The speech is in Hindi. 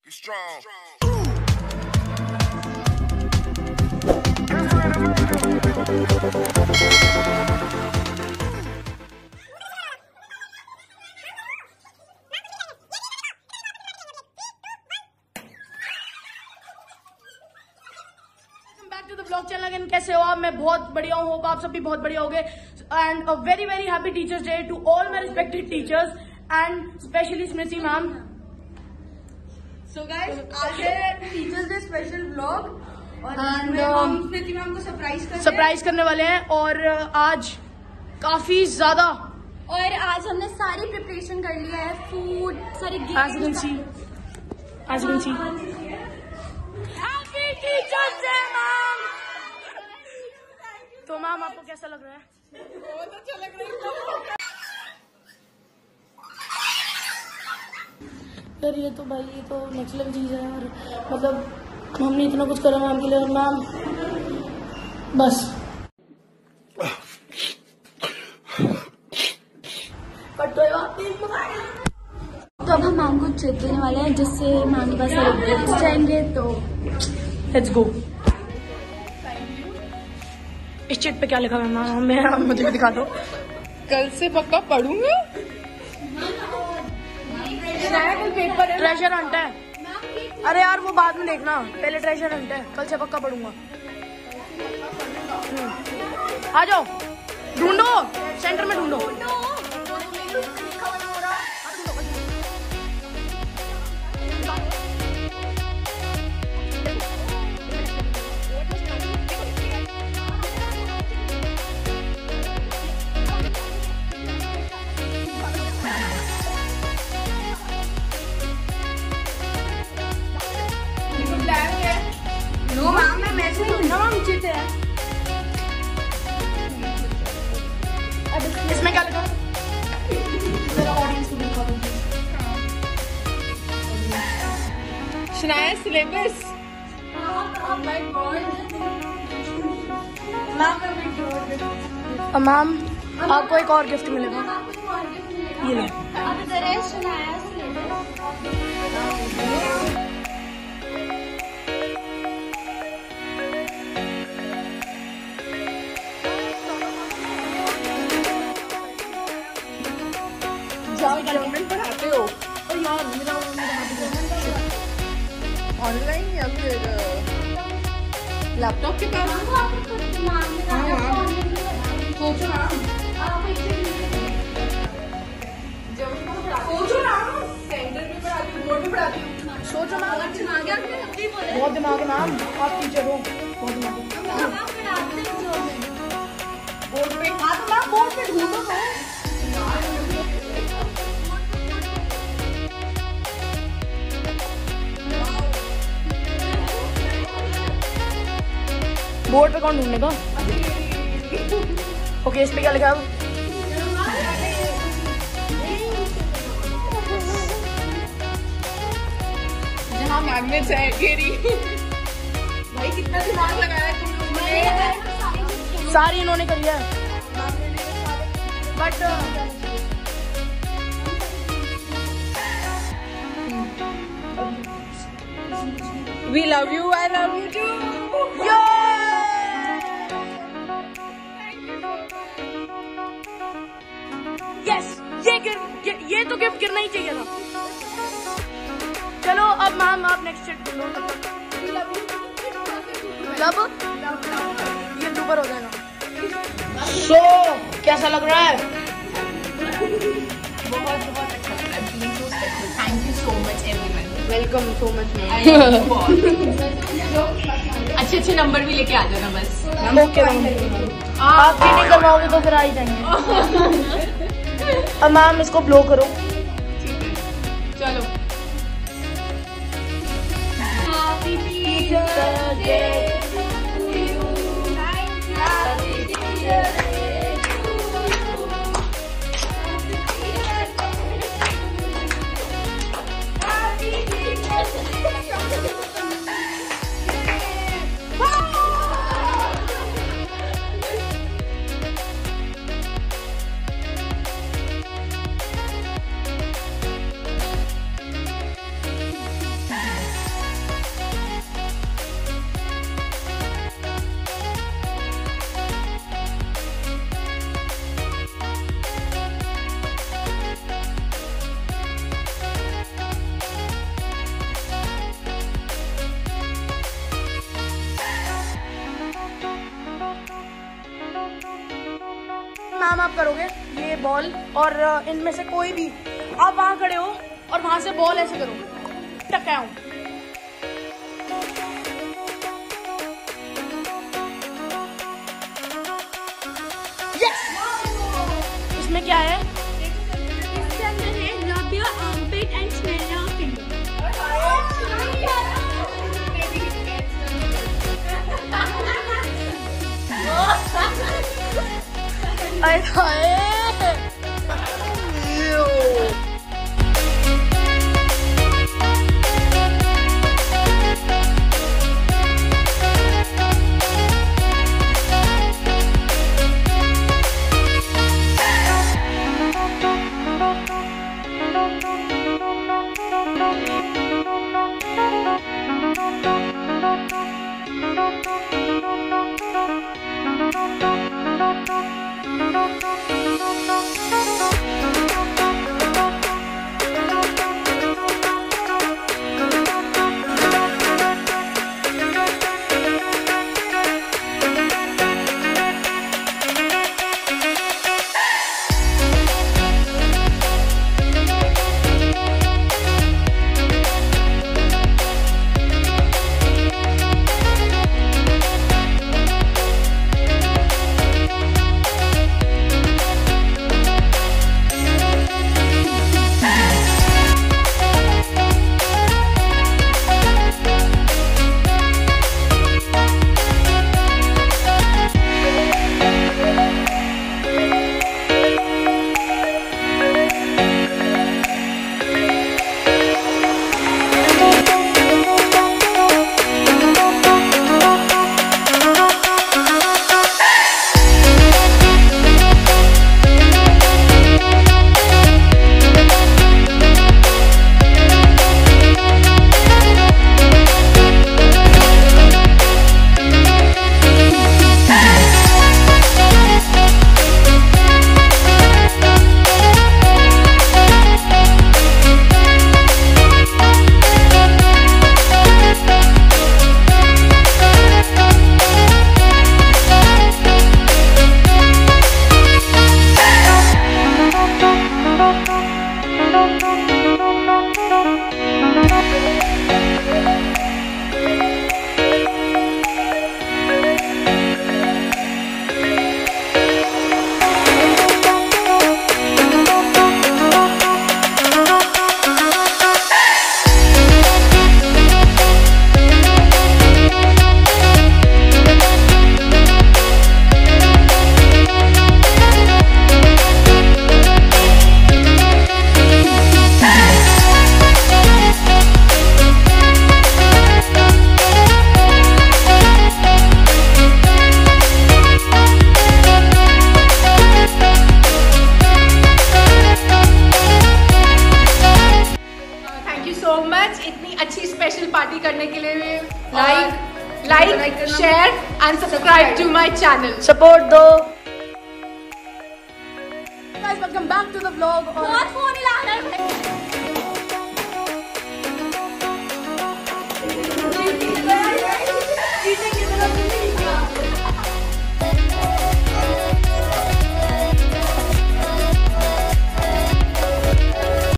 Be strong. चैनल अगेन, कैसे हो आप? मैं बहुत बढ़िया हूँ, होप आप सब भी बहुत बढ़िया होगे। And very very happy teachers day to all my respected teachers and specially Smriti ma'am. So guys, आज है टीचर्स डे स्पेशल व्लॉग और हम स्मृति मैम को सरप्राइज करने वाले हैं। और आज काफी ज्यादा, और आज हमने सारी प्रिपरेशन कर लिया है, फूड सारे as you can see happy teachers day ma'am. तो मैम आपको कैसा लग रहा है? बहुत अच्छा लग रहा है यार। ये तो भाई, ये तो नेक्स्ट लेवल चीज है यार। मतलब हमने इतना कुछ करा मैम के लिए, और मैम बस बट कोई बात नहीं। तो अब हम मैम को ट्रिप देने वाले हैं, जिससे मैम के पास सारे गिफ्ट्स जाएंगे। तो लेट्स गो। इस चिट पे क्या लिखा है मैम? मुझे भी दिखा दो। कल से पक्का पढ़ूंगा। पेपर ट्रेजर हंट है। अरे यार वो बाद में देखना, पहले ट्रेजर हंट है। कल से पक्का पढ़ूंगा। आ जाओ, ढूंढो, सेंटर में ढूंढो। नो मैम, मैं मैसेज मैम चिट है। अब इसमें क्या लिखा? मेरा ऑडियंस को दिखा दो। शनाया सिलेबस। मैम आपको एक और गिफ्ट मिलेगा, ये लो। गवर्नमेंट पढ़ाते हो ऑनलाइन या फिर लैपटॉप के पास? सोचो ना, सेंटर में पढ़ाती हूँ, बोर्ड में पढ़ाती हूँ। सोचो मैम, बहुत दिमाग है मैम, आप टीचर हो, बहुत दिमाग है। बोर्ड पे? हाँ तो मैम बोर्ड पे ढूंढो। बोर्ड पे कौन ढूंढेगा? ओके, इस पे क्या लिखा है? जहाँ मैग्नेट्स है घेरी। भाई कितना दिमाग लगाया तुमने। सारी इन्होंने करी है, but We love you, I love you too. Yes, ये तो गिफ्ट गिरना ही चाहिए था। चलो अब मैम आप नेक्स्ट चिट ढूंढो। मतलब ये ऊपर हो जाएगा। सो कैसा लग रहा है? बहुत बहुत अच्छा लग रहा है। Thank you so much everyone. Welcome so much. अच्छे अच्छे नंबर भी लेके आ जाना बस। ओके मैम, आप चीटिंग करवाओगे तो फिर आ ही जाएंगे। अब मैम इसको ब्लो करो। चलो। Happy teachers day to you, happy teachers day to you, happy teachers day. काम आप करोगे, ये बॉल और इनमें से कोई भी, आप वहां खड़े हो और वहां से बॉल ऐसे करोगे, टकराऊं। यस, इसमें क्या है? इसके अंदर है rub your armpit and smell your finger. Party करने के लिए like share and subscribe to my channel, support दो। Guys, welcome back to the vlog। बहुत फोन हिला रहा है।